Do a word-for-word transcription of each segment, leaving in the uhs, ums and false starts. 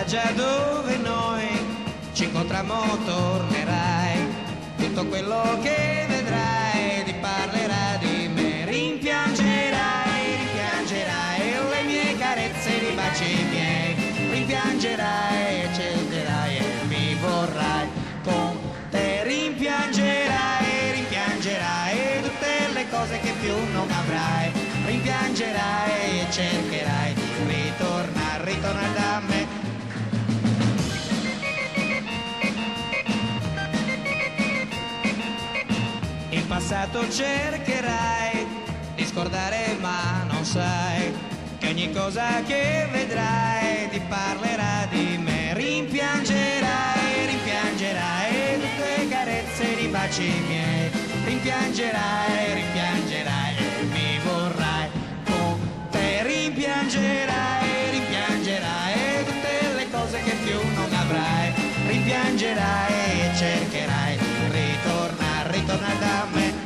spiaggia dove noi ci incontrammo tornerai, tutto quello che vedrai ti parlerà di me, rimpiangerai, rimpiangerai le mie carezze, i baci miei, rimpiangerai e cercherai e mi vorrai con te, rimpiangerai, rimpiangerai tutte le cose che più non avrai, rimpiangerai e cercherai di ritornare, ritornare da me. Il passato cercherai di scordare, ma non sai che ogni cosa che vedrai ti parlerà di me, rimpiangerai, rimpiangerai tutte le carezze e i baci miei, rimpiangerai, rimpiangerai e mi vorrai con te, rimpiangerai, rimpiangerai tutte le cose che più non avrai, rimpiangerai e cercherai di ritornare, ritornare da me.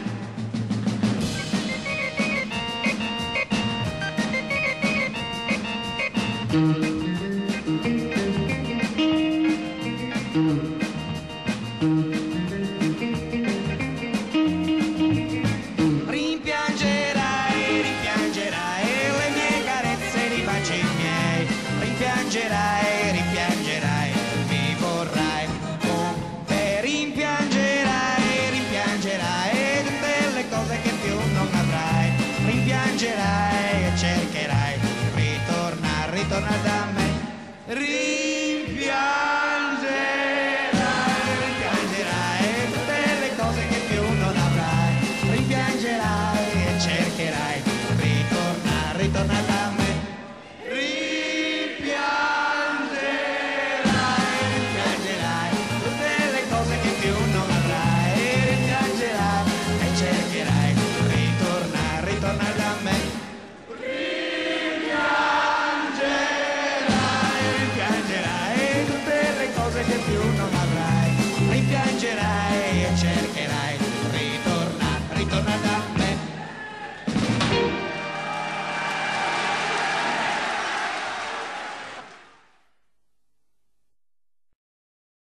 Rimpiangerai, rimpiangerai le mie carezze e i baci miei, rimpiangerai, rimpiangerai mi vorrai con te, rimpiangerai, rimpiangerai tutte le cose che più non avrai, rimpiangerai e cercherai di ritornare, ritornare da me.